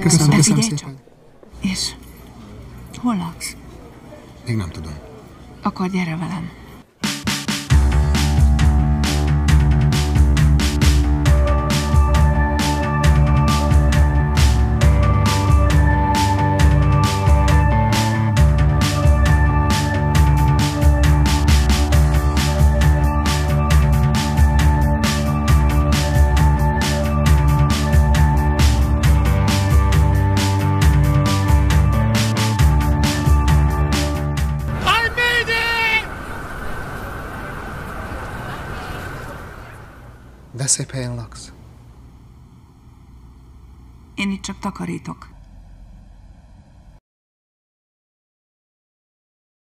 Köszönöm szépen. És hol laksz? Még nem tudom. Akkor gyere velem. De szép helyen laksz. Én itt csak takarítok.